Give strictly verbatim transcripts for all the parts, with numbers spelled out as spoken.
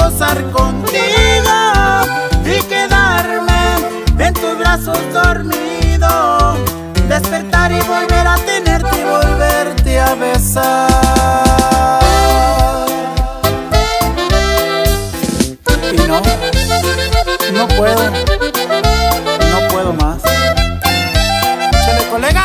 gozar contigo y quedarme en tus brazos dormido, despertar y volver a tenerte y volverte a besar. Y no, no puedo, no puedo más. ¡Échale, colega!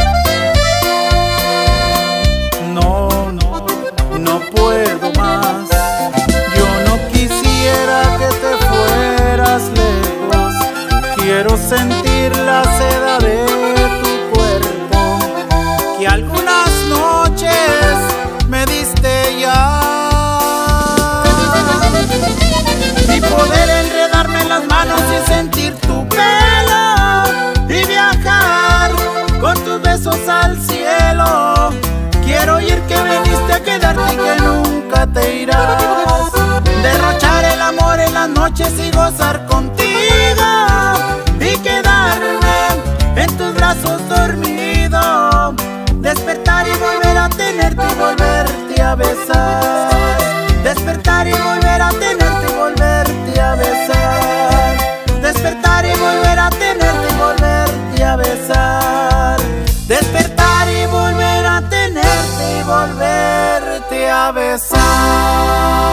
No, no, no puedo más. Yo no quisiera que te fueras lejos. Quiero sentir la seda de tu cuerpo que algunas noches me diste ya, y poder enredarme en las manos y sentir tu pelo y viajar con tus besos al cielo. Quiero oír que viniste a quedarte y que nunca te irás. Derrochar el amor en las noches y gozar contigo y quedarme en tus brazos dormido, despertar y volver a tenerte y volverte a besar. Despertar y volver a tenerte y volverte a besar. Despertar y volver a tenerte y volverte a besar. Despertar y volver a tenerte y volverte a besar.